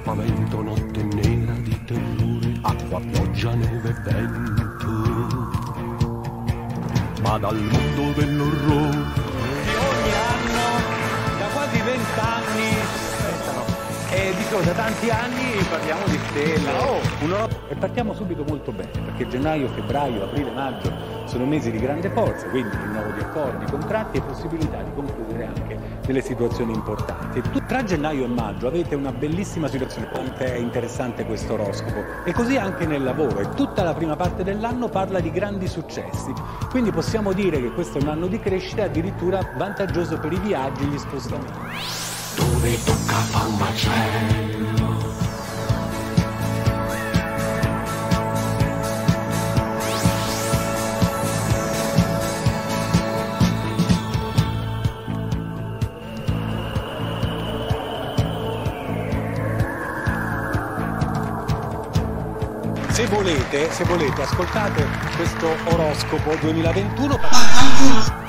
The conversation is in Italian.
spavento, notte nera di terrore, acqua, pioggia, neve e vento. Ma dal mondo dell'orrore ogni anno, da quasi 20 anni, dico da tanti anni parliamo di stelle. E partiamo subito molto bene, perché gennaio, febbraio, aprile, maggio sono mesi di grande forza, quindi rinnovo di accordi, contratti e possibilità di concludere anche delle situazioni importanti. Tra gennaio e maggio avete una bellissima situazione, è interessante questo oroscopo, e così anche nel lavoro, e tutta la prima parte dell'anno parla di grandi successi, quindi possiamo dire che questo è un anno di crescita, addirittura vantaggioso per i viaggi e gli spostamenti. dove tocca fa un macello. Se volete, ascoltate questo oroscopo 2021.